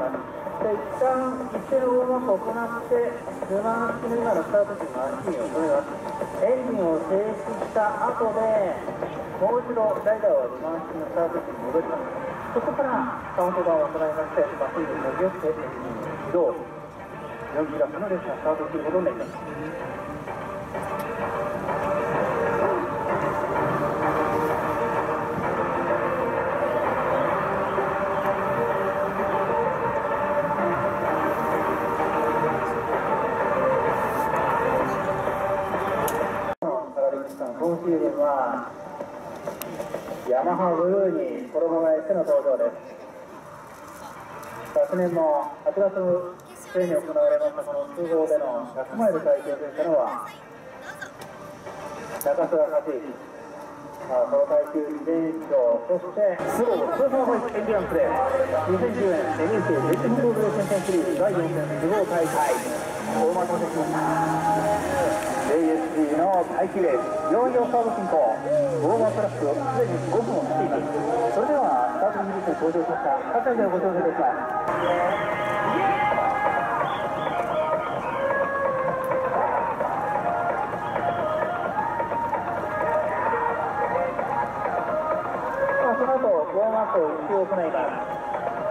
ます。で、一旦一定のウォームアップを行って、ルマン式の今のスタート時にマシンを止めます。エンジンを停止した後で、もう一度ライダーはルマン式のスタート時に戻ります。そこからカウントダウンを行いまして、マシンに乗り寄ってエンジンを起動。4キロのレースがスタートすることになります。今シーズンはヤマハブルーに衣替えしての登場です。昨年の8月末に行われましたこの通号での100マイル体験といったのは中須賀克之、この階級2連勝、そしてスロースーパーホイップエンディアンスで2010年 NEC 全日本ロードレースチャンピオンシリーズ第4戦都合大会大間到着しました。JSG の耐久レース、いよいよスタート進行、ウォームアップラップすでに5分を切っています。それではスタート技術に登場しました酒井でご紹介いたします。その後ウォームアップを一応行います。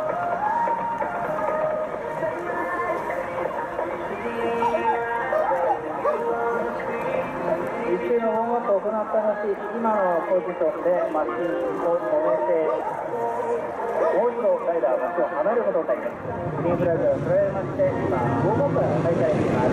一定のウォームアップを行った後、今のポジションでマシンを止めて、もう一度ライダーはマシンを離れることになります。グリーンフラグを捉えまして、今、ウォームアップが開催しています。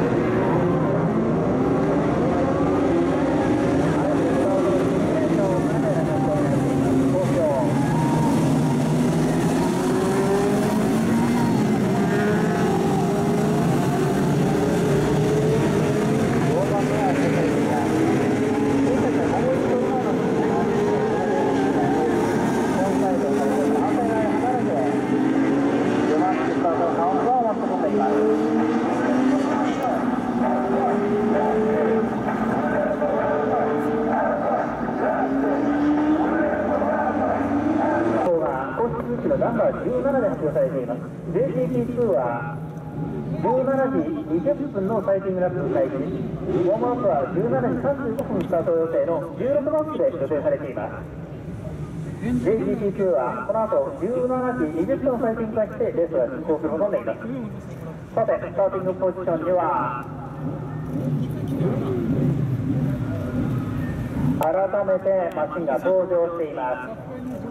ナンバー17で発表されています。 JGP2 は17時20分のサイクリングラップ開始、ウォームアップは17時35分スタート予定の16マッチで予定されています。 JGP2 はこの後17時20分のサイクリング開始でレースが進行することになります。さて、スターティングポジションには改めてマシンが登場しています。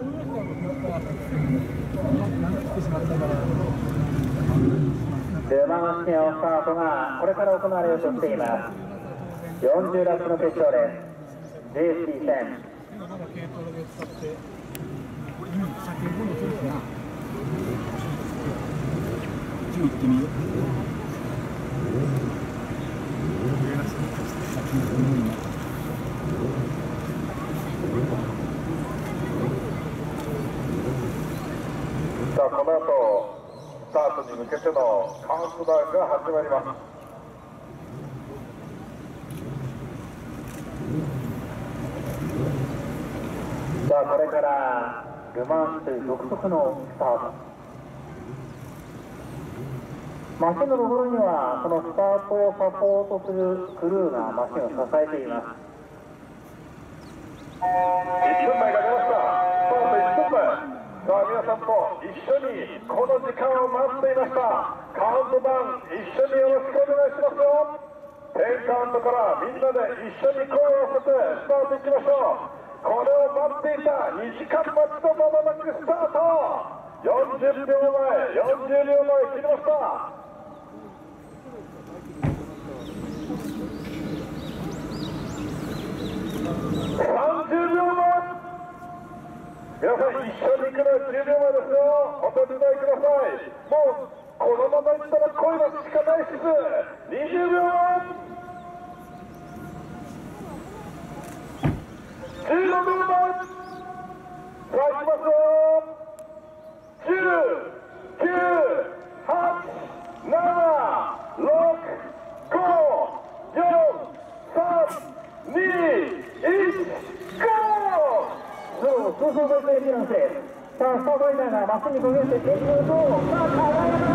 ルマン式のスタートがこれから行われようとしています。40ラップの決勝です。 JSP 戦さあ、この後スタートに向けてのカウントダウンが始まります。 さあ、これからルマンスという独特のスタート、マシンのところにはこのスタートをサポートするクルーがマシンを支えています。 1分前が出ました。スタート1分前。さあ、皆さんと一緒にこの時間を待っていました。カウントダウン一緒によろしくお願いしますよ。10カウントからみんなで一緒に声を合わせてスタートいきましょう。これを待っていた2時間待ちのまもなくスタート。40秒前、40秒前切りました。30秒前。皆さん一緒に行くのは10秒前ですよ。お手伝いください。もうこのままいったら声がしかないです。20秒前、15秒前。さあ行きますよ。10、9、8、7、6、5、4、3、2、1、ゴー。 そうそうそうそう、エンディアンスです。さあ、スタートライダーがマシンにこぎ出してエンジンをどう、さあ、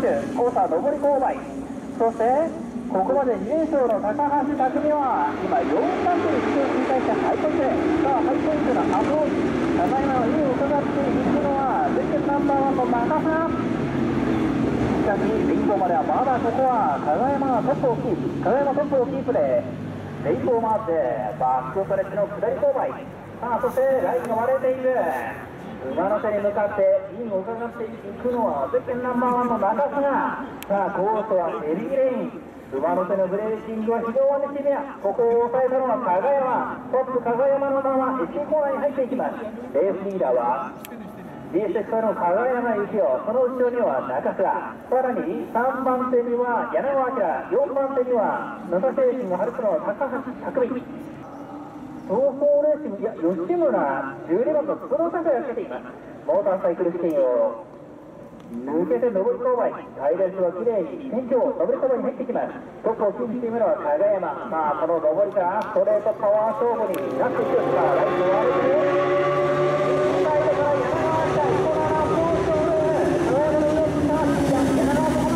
交差上り勾配、そしてここまで2連勝の高橋匠は今4番手に出場に対してハイポイントで、さあハイポイントのアプローチ、高山の意を伺っていくのは前線ナンバーワンの中さん。しかしレインボーまではまだここは加賀山がトップをキープ、加賀山トップをキープでレインボー回ってバックストレッチの下り勾配、さあそしてラインが割れている馬の手に向かってインを伺っていくのはゼッケンナンバーワンの中須が、さあコースはエリーレイン、馬の手のブレーキングは非常にシビア、ここを抑えたのは加賀山、トップ加賀山のまま SC コーナーに入っていきます。レースリーダーは BSX の加賀山幸雄、その後ろには中須、さらに3番手には柳川明、4番手には野田精神が春の高橋匠、東方レーシング、いや吉村12番のプロタカが来ています。モーターサイクル試験を抜けて上り勾配、隊列はきれいに天井上り勾配に入ってきます。トップをキープしているのは加賀山、まあこの上りからストレートパワー勝負になっていくか、ライトを割れてサイドから柳川下、イコナラポーショール、加賀山の上を切った柳川と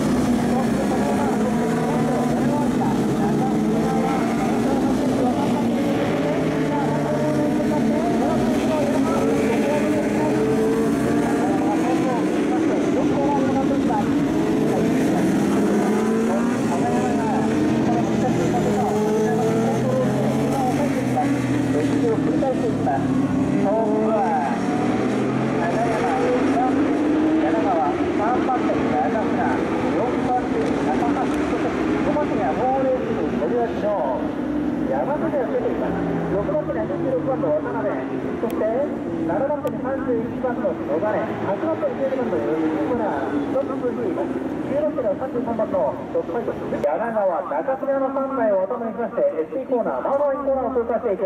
柳川、中津川の3枚を頭にしまして SC コーナー、マーマインコーナーを通過していく。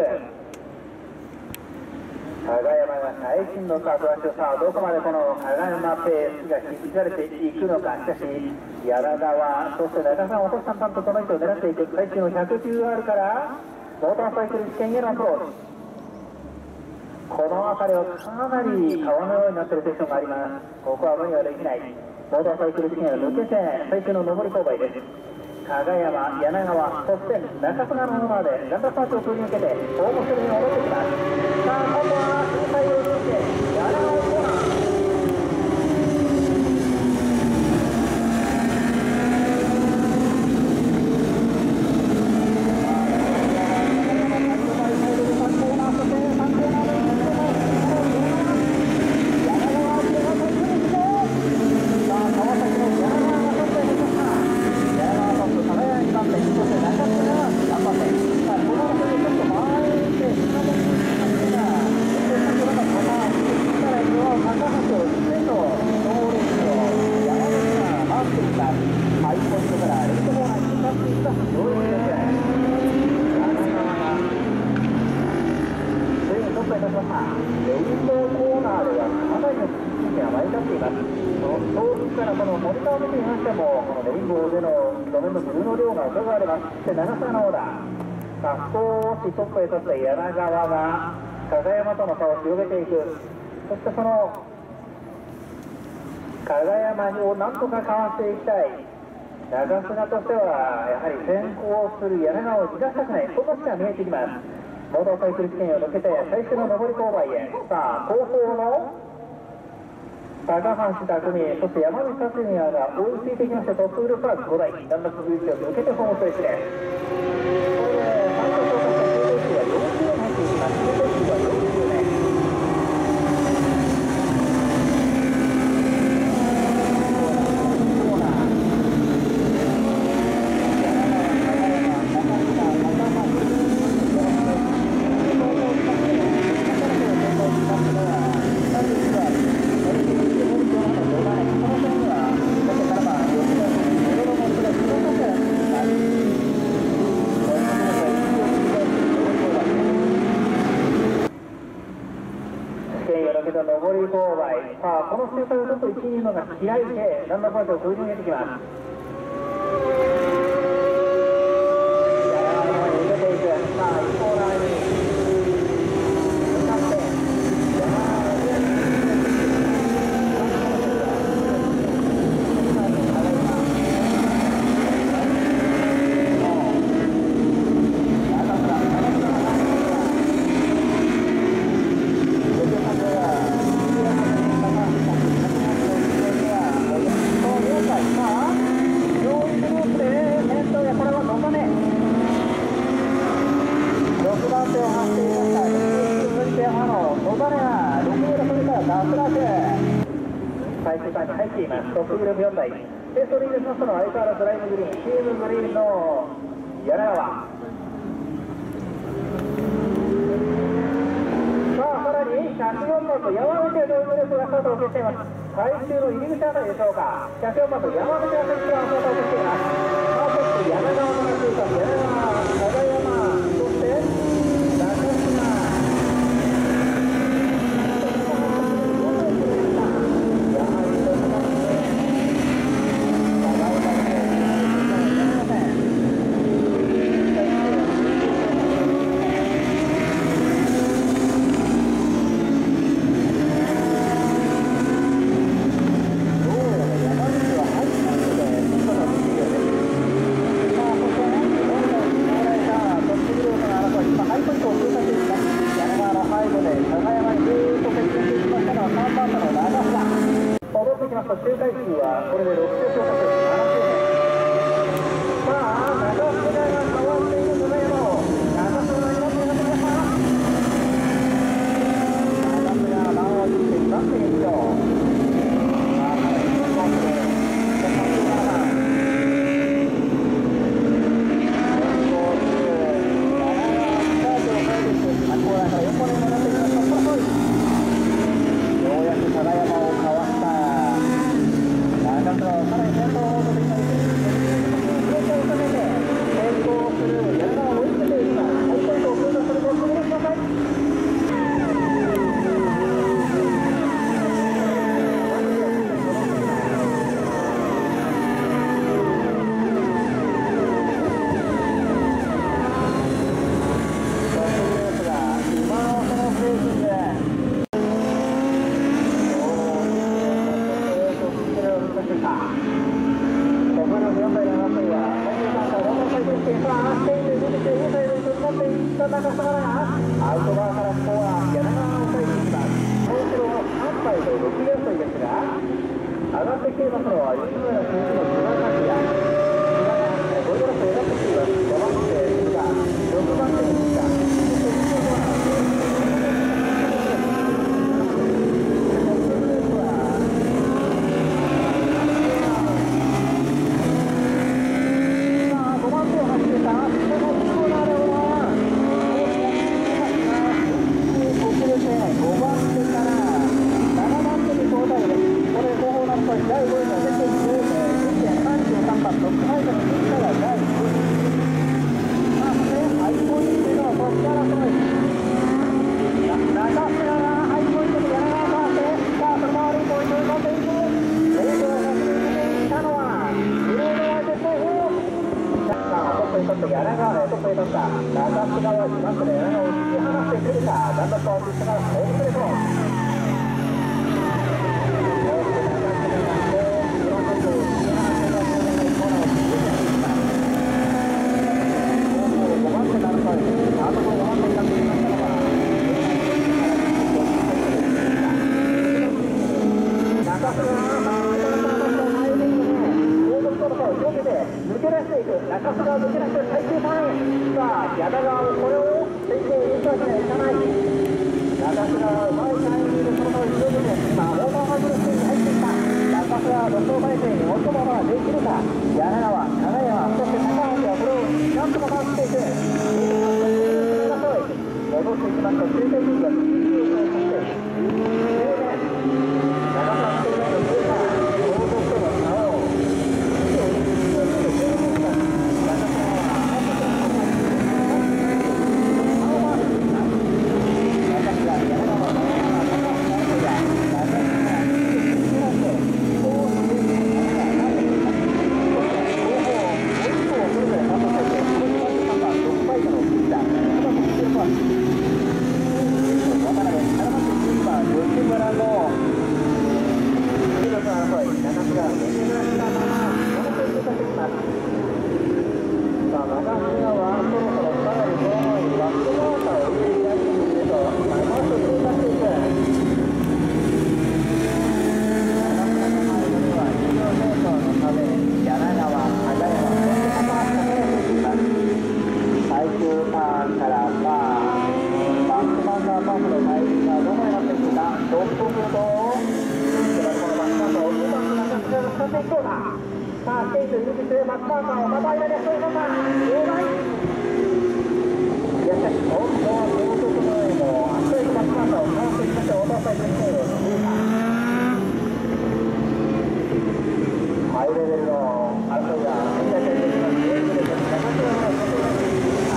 加賀山が最新のスタートダッシュ、さあどこまでこの加賀山ペースが引き継がれていくのか。しかし柳川、そして中さん、お父さんとその位置を狙っていく。最新の 110R からモーターサイクル試験へのアプローチ、この辺りはかなり川のようになっているセクションがあります。ここは無理はできない。モーターサイクル試験を抜けて最終の上り勾配です。加賀山、柳川、そして中津川のものまでランダーパークを通り抜けて大元に戻ってきます。さあ今度はインサイドを通って柳川コーナー、少しトップへ立った柳川が加賀山との差を広げていく。そしてその加賀山をなんとかかわしていきたい長菅としては、やはり先行する柳川を逃がしたくない、そんなしか見えてきます。モーターサイクル試験を抜けて最初の上り勾配へ、さあ後方の高橋匠、そして山口達也が追いついてきまして、トップウルファー5台ランダムブリッジを抜けてホームストレッチです。上り勾配、さあこの周回をちょっと1、2のが開いてランナーパートを通り抜けてきます。柳川の方に抜けていく。さあ一方側に向かって柳川の上に空間に入っています。トップグループ4台で、ストリートしますのは相変わらずライムグリーン、チームグリーンの柳川。さらに104番と山口というグループがスタートを受けています。最終の入り口あたりでしょうか。104番と山口が選手がスタートを受けています。そして柳川の中間、柳川、片山、そして中島。周回数はこれで6周到達、7周目。さあ、中須が変わっている村山を中須が4分が出ました。中須が満を持っていますね、以上。さあ、1本で137番。ようやく貞山をかわした中須はさらに先頭を取り返し、成功を収めて成功する柳川を追いつけています。ハイポイントを封鎖するところください。 選手、入り口、マッカーカーをまたいだりしているのか、両内。いや、しかし、本当は高速の上も、あっという間マッカーカーを回していきましょう、お父さんにしている。ハイレベルの争いが展開されていきます。レースレースの高橋のことができました。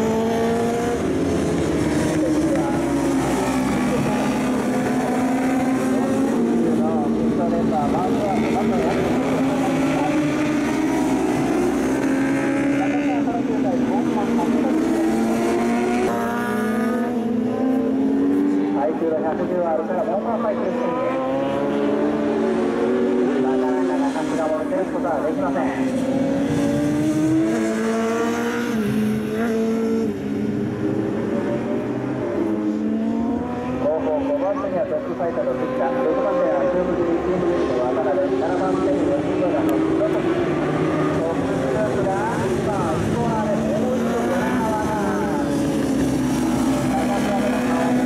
耐久が110あるからモーターサイクル宣言。なかなか中島を制すことはできません。5番手にはトップファイターの藤田、6番手は中部チームリードの渡辺、7番手に吉村の黒崎、トップグループが今1コーナーでもう一度柳川が中島での顔を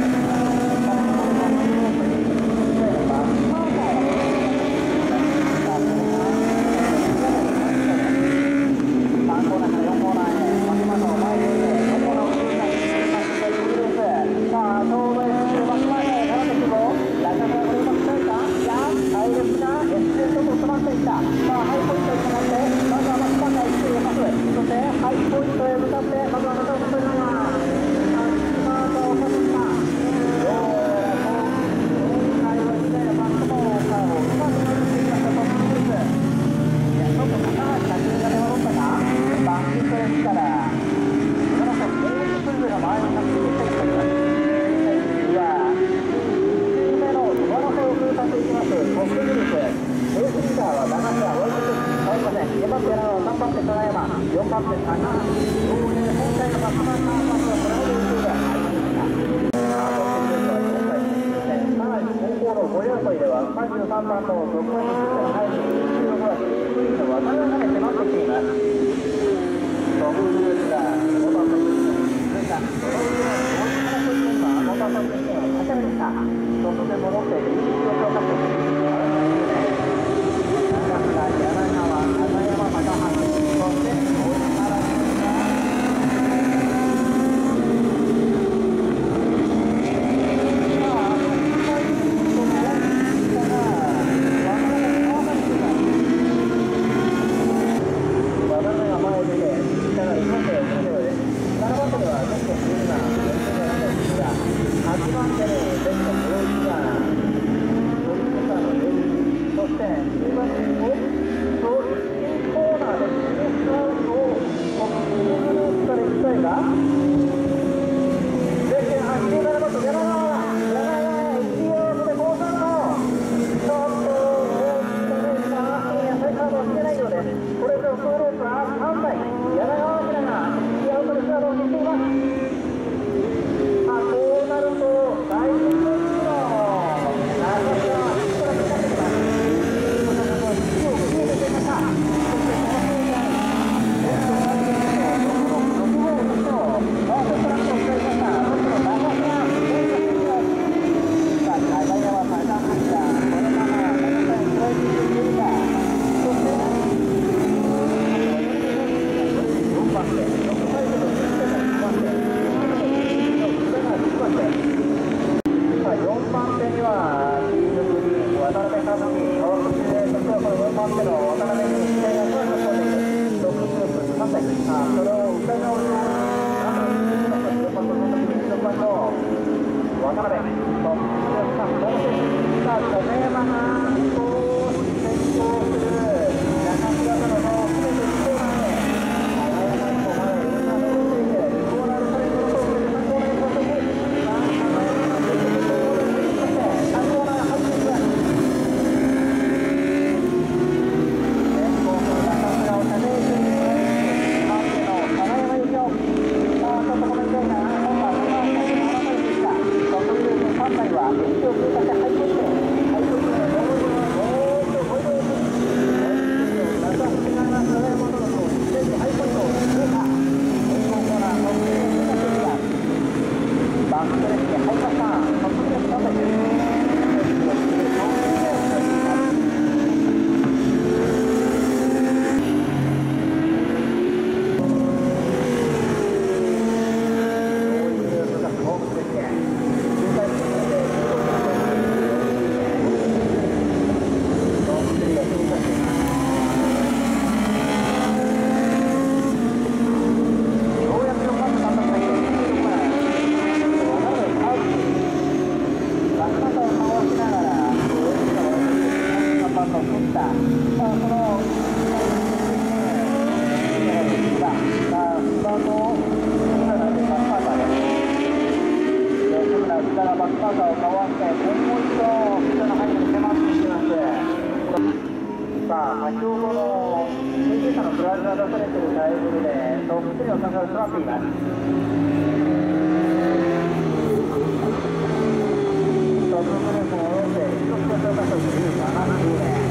マーカーをかわしてもう一度後ろの範囲に迫っていきます。さあ先ほどの経験者のフラグが出されているタイミングでトップ3の参加が迫っています。トップグループを下ろして一つの参加という70名。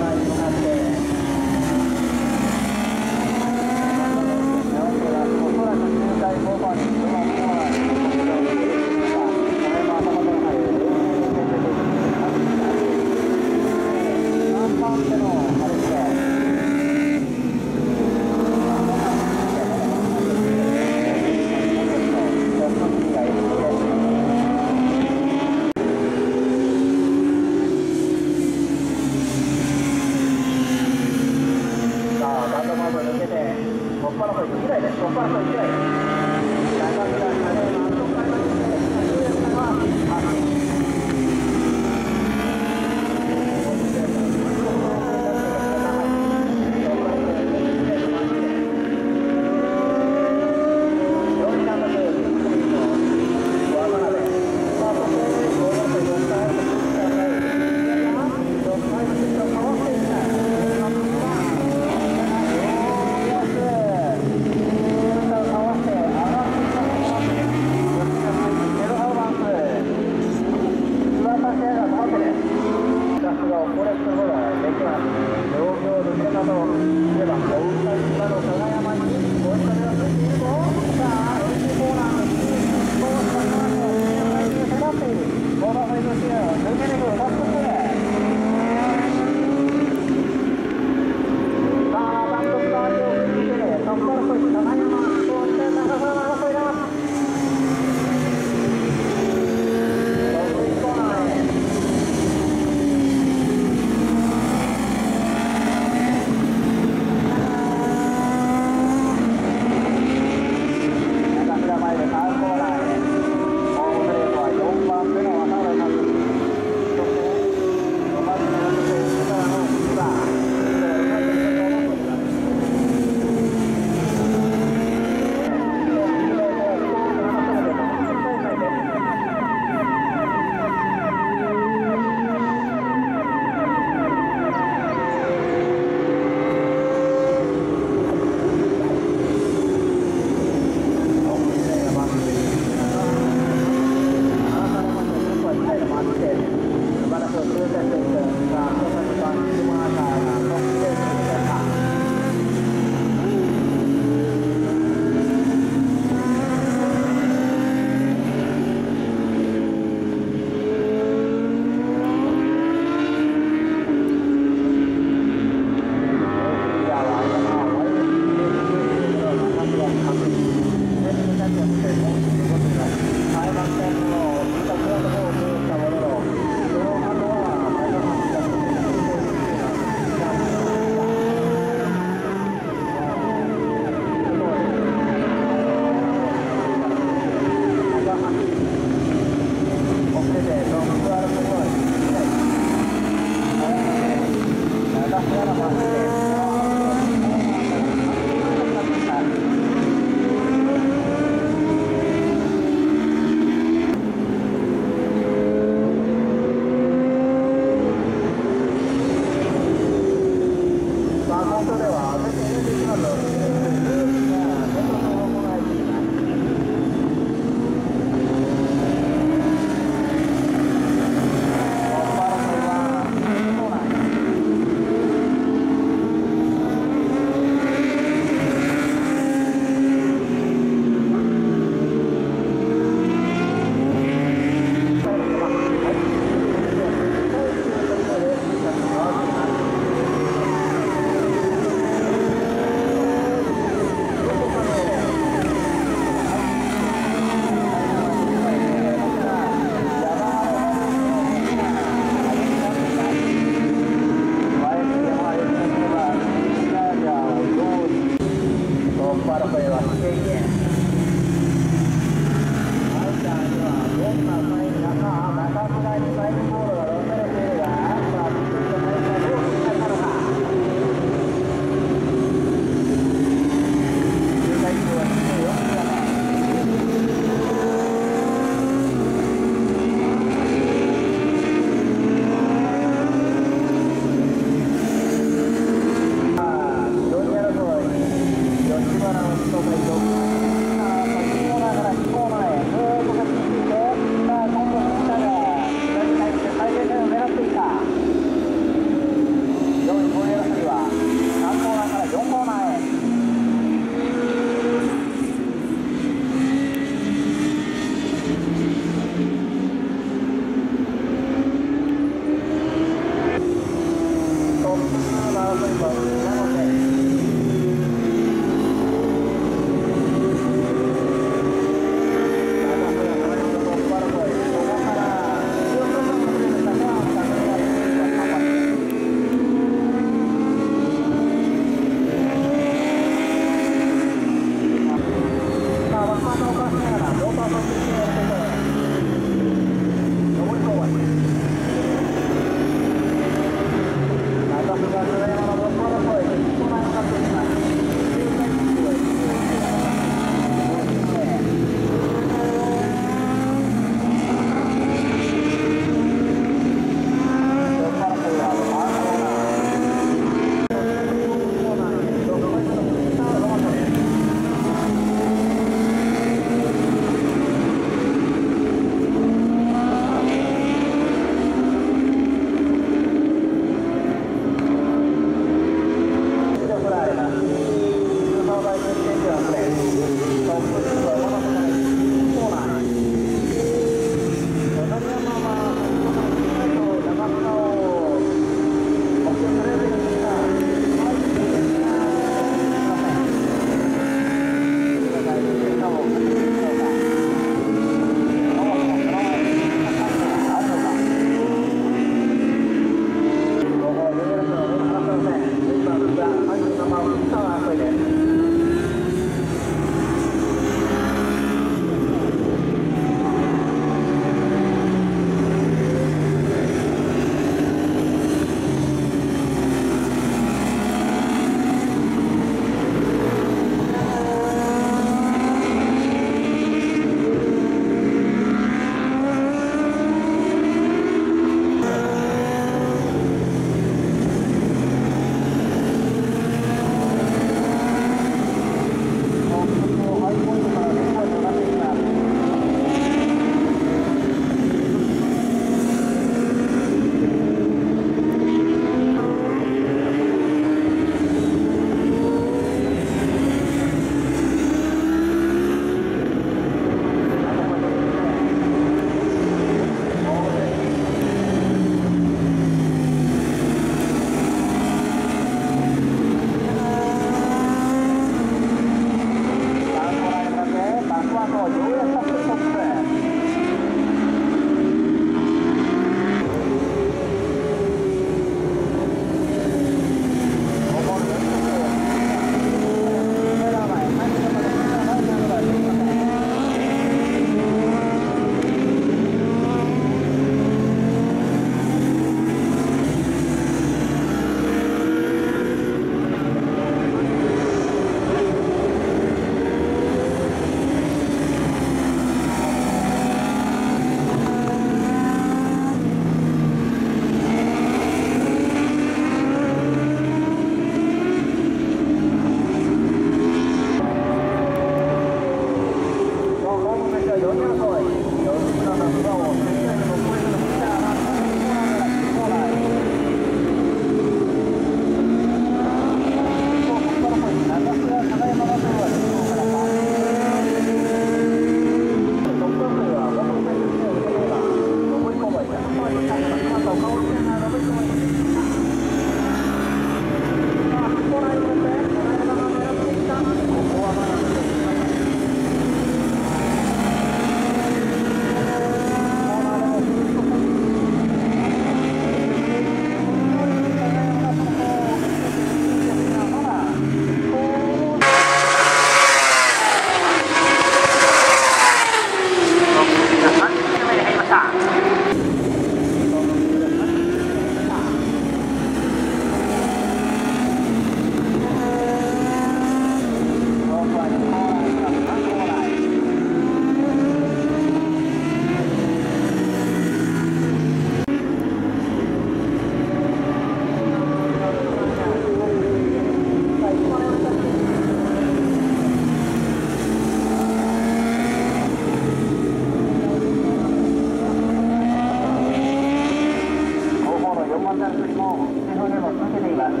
マンタル釣りも地上でも続けています。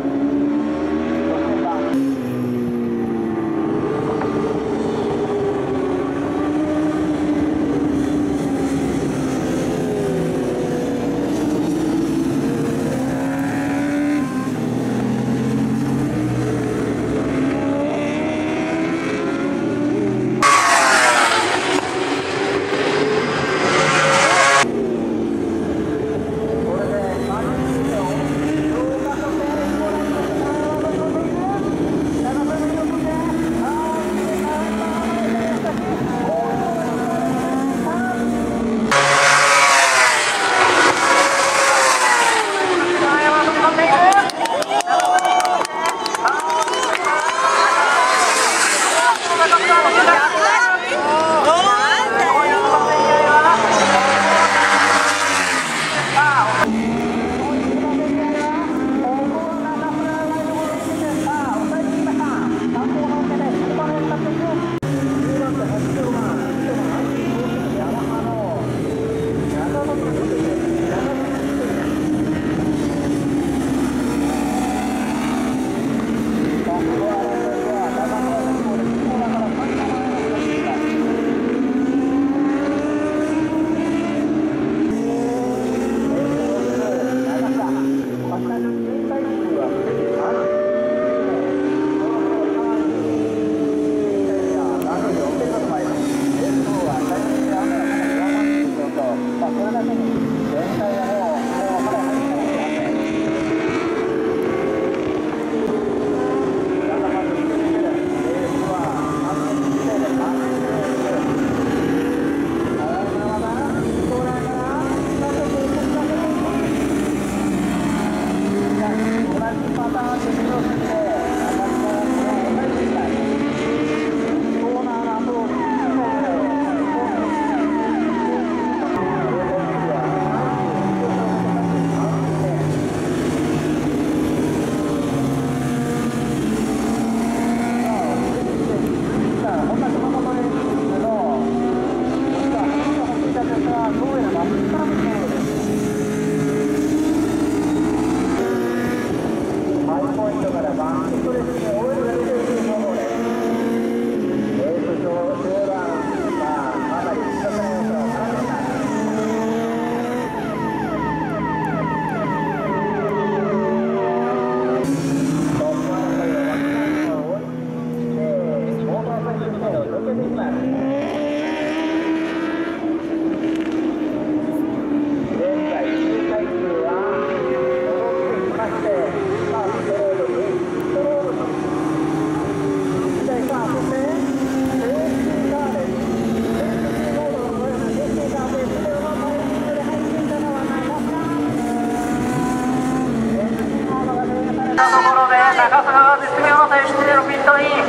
中洲川絶妙の停止でのピットイン、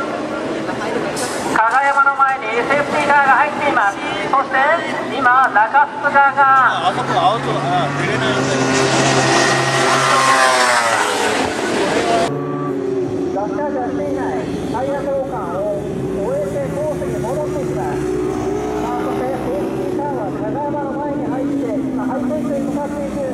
加賀山の前にセーフティーカーが入っています。そして今中洲川があそこアウトだ、出れないんだよ。 ガスチャージはしていないタイヤ交換を終えてコースに戻っていきます。そしてセーフティーカーは加賀山の前に入って今ハイポイントに向かっていく。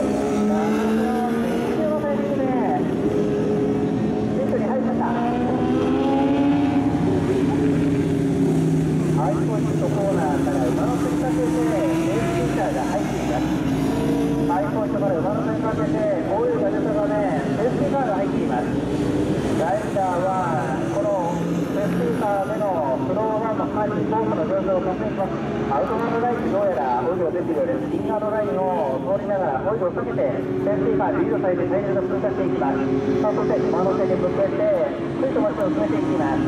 コーナーから馬の線かけてセーフティーカーが入っています。ハイポイントから馬の線かけてこういうガジェットがねセーフティーカーが入っています。ライダーはこのセーフティーカーでのスローワンの管理コースの状況を確認します。アウトガードラインにどうやらオイルが出ているようです。インガードラインを通りながらオイルをかけてセーフティーカーリードされてタイヤが通過していきます。そして馬の線に向けてスイートマッチを進めていきます。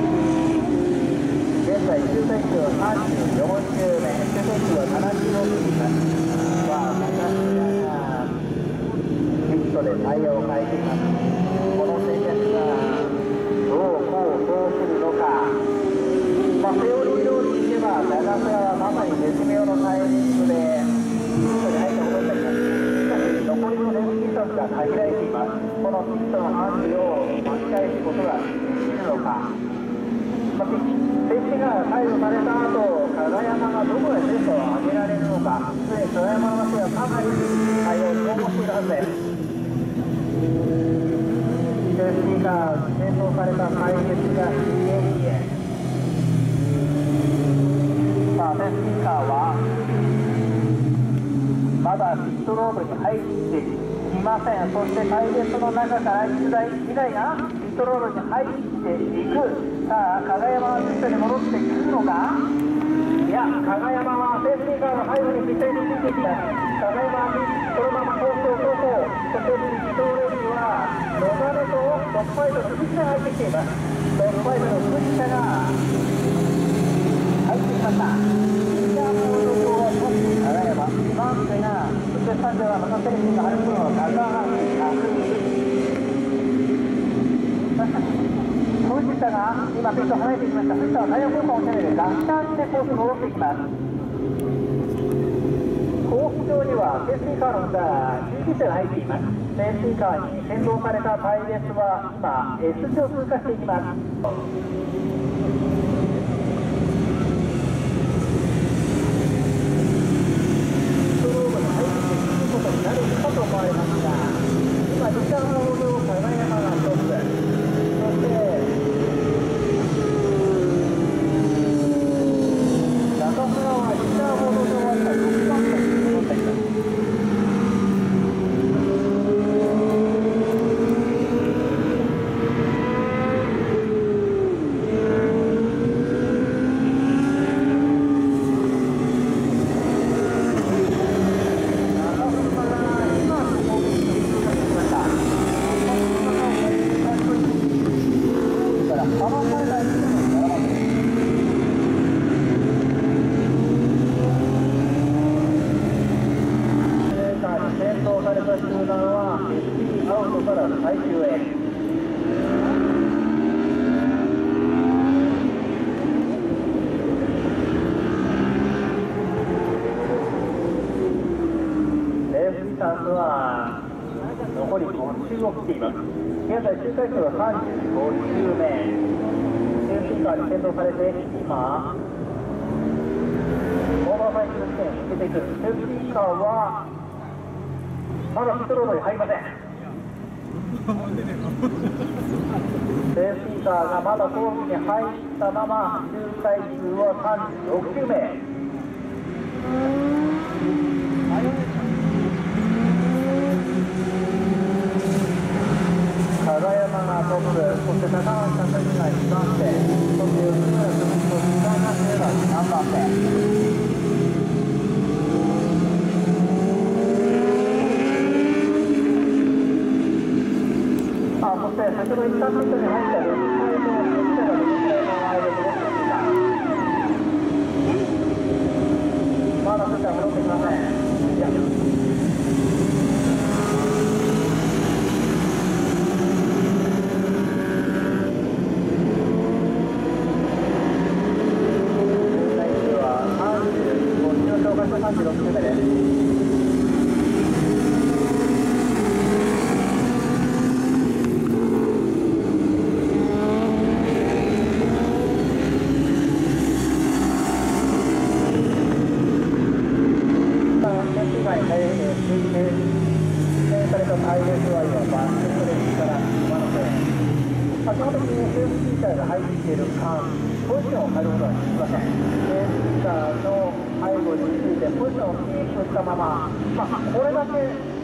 現在周回数は34周目、周回数は70を過ぎます。私がピットでタイヤを変えています。この戦略がどうするのか。セオリー通りにいけば長瀬はまさに絶妙のタイミングでピットに入って戻ってきます。しかし残りのレース時間が限られています。このピットの範囲を巻き返すことができるのか。セーフティーが解除された後、加賀山がどこでペースを上げられるのか、すでに加賀山の足はかなり対応に応募しているはずです。 ーカー先導された隊列が2レーンへ。さあセーフティーカーはまだピットロードに入っていません。そして隊列の中から1台がピットロードに入っていく。さあ加賀山はピットに戻ってくるのか。いや、加賀山はセーフティーカーの背後にぴったりについていきます。加賀山はそのままコースを走行。そして伊藤レディは野田とトップファイトの藤田が入ってきています。トップファイトの藤田が入ってきました。藤田の動向はトップ加賀山2番手が、そして3番はまたテレビが張るプロの高橋藤田が今ピット離れていきました。藤田はタイヤ交換をしないでガッシャンでコースに戻っていきます。コース上にはセーフティーカーの救急車が入っています。セーフティーカーに先導された隊列は今 S 字を通過していきます。ストロードに入っていくことになるかと思われますが、今リーダーの方向加賀山がトップ、そして中村はリーダーボード上は今6番手に戻っています。残り5周を切っています。現在周回数は35周目。セーフティーカーに先導されて今オーバーサイクル地点に抜けていく。セーフティーカーはまだピットロードに入りません。セーフティーカーがまだコースに入ったまま周回数は36周目。加賀山がトップ、そして高橋さんたちが2番手、そして吉村君と時間がすれば3番手。そして先ほど一旦ピットに入った6回の吉田がどのくらいの間で戻ってきた。まだ吉田は戻ってきません。36周目です。された隊列は今バックストレージから今の線。先ほどにセーフティーカーが入っている間、ポジションを変えることはできません。セーフティーカーの背後についてポジションをキープしたまま、これだけ。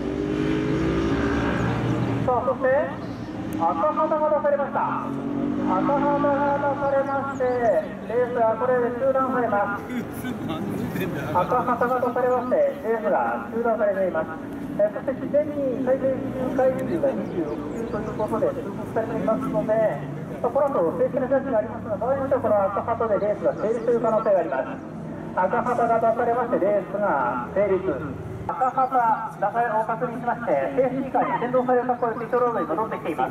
さあ、そして赤旗が出されました。赤旗が出されまして、レースがこれで中断されます。赤旗が出されまして、レースが中断されています。そして事前に最低周回数が26周ということで通告されていますので、この後正式なジャッジがありますが、場合によってはこの赤旗でレースが成立という可能性があります。赤旗が出されまして、レースが成立。赤旗出されを確認しまして、セーフティーカーに先導されたこれピットロードに戻ってきています。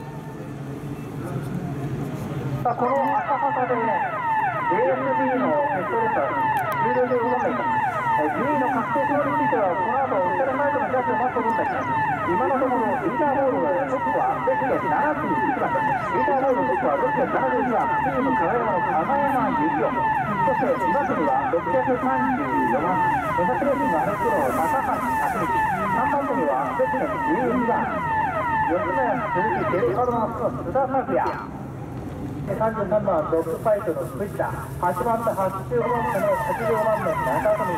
さあ、この赤旗で、JSB の決勝レースは終了で動かないと。順位の確定表については、この後お疲れ前とのジャッジを待つことになります。今のところ、リーダーボードでトップはベスト71番、リーダーボードのトップはベスト72番、チーム加賀山の加賀山幸雄、そして2番手には634番、メタスレーシングアルプロ高橋拓実、3番手にはベスト12番、 吉野家鈴木ゲルカードマスの須田拓也、33番ドッグファイトの藤田、8番手85番手の85番の中富。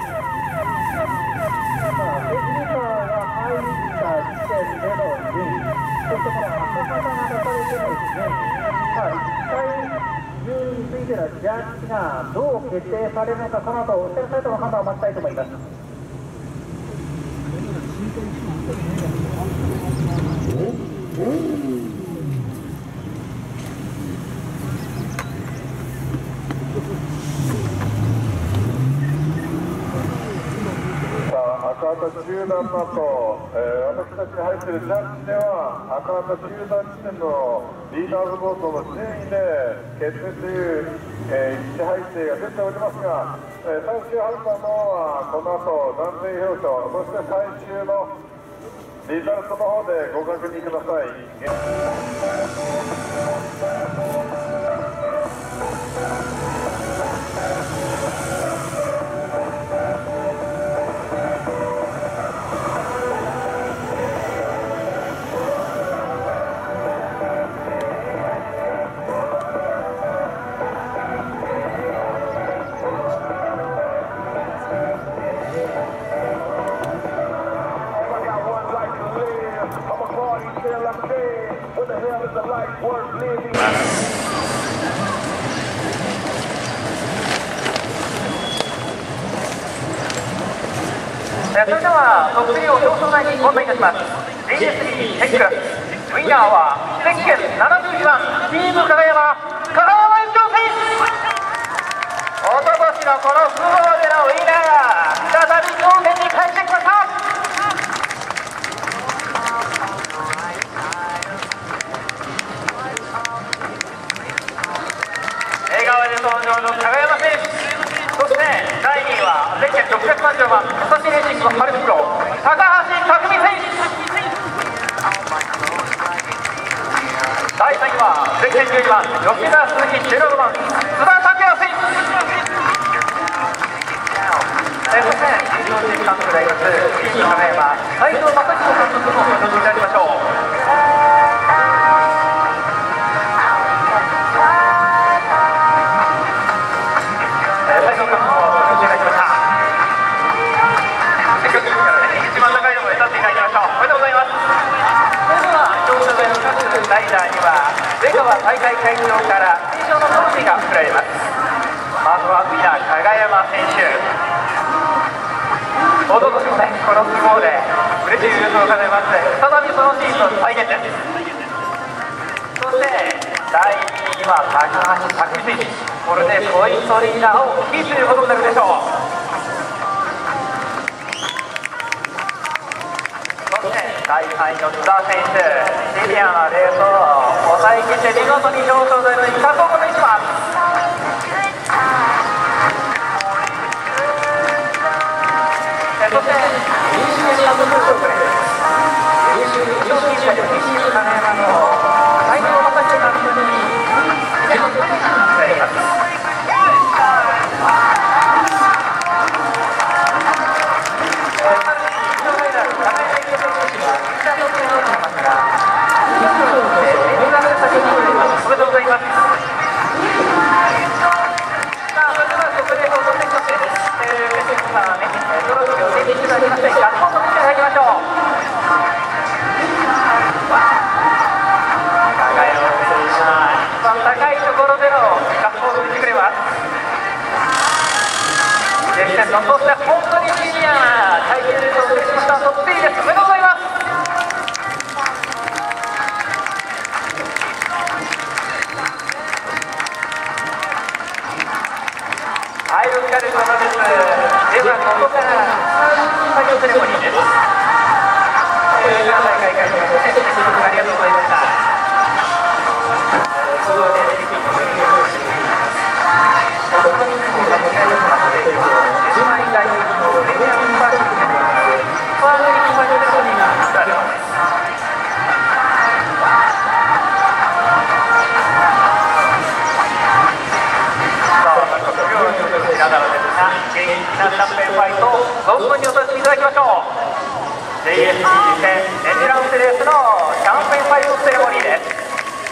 藤田が入った時点での順位、そしてこの赤方が出されての順位、1回順位についてのジャッジがどう決定されるのか、この後オフィシャルサイトの判断を待ちたいと思います。 赤旗中段の後、私たちが入っているジャッジでは赤旗中段地点のリーダーズボートの順位で決定という、位置配置が出ておりますが、最終判断の方はこの後暫定表彰、そして最終のリザルトの方でご確認ください。 それではトップ3を表彰台に問題いたします。 JS3 テックウィナーはゼッケン72番チーム加賀山一郎選手。おととしのこの複合でのウィナーが再び頂点に帰ってきました。笑顔で登場の加賀山選手、そして第2位はゼッケン630番武蔵レーシング春袋高橋匠選手。第3位はゼッケン12番吉田鈴木16番須田拓也選手。そして優勝チーム監督であります2位に輝いた斉藤正彦監督もお願いいたしましょう。ライダーには出川大会会長から認証のトロフィーが贈られます。まずはウィナー加賀山選手、おととしもねこの相撲で嬉しい優勝を飾りまして、再びそのシーンの再現です。そして第2位には高橋匠選手、これでポイントリーダーをキープということになるでしょう。第3位の津田選手、シビアなレースを抑えきって見事に表彰台の一角を固定します。そして優秀な部分をプレー、優秀優勝者で金山の斉藤正彦監督に一番高いが贈られます。おめでとうございます。さあ、それではここで放送席として、さんね、トロフィーを手にいただきまして、 JSPG 戦エンデュランスレースのシャンペンファイトセレモニーです。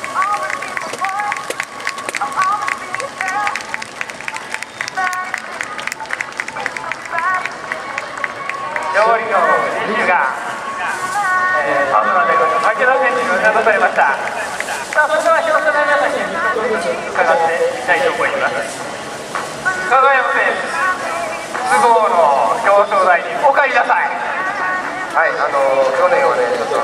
勝利の選手がパートナーで武田選手に渡されました。さあ、それでは表彰台の皆さんに伺っていきたいと思います。加賀山選手、都合の表彰台にお帰りなさい。 はい、去年はね、ちょっと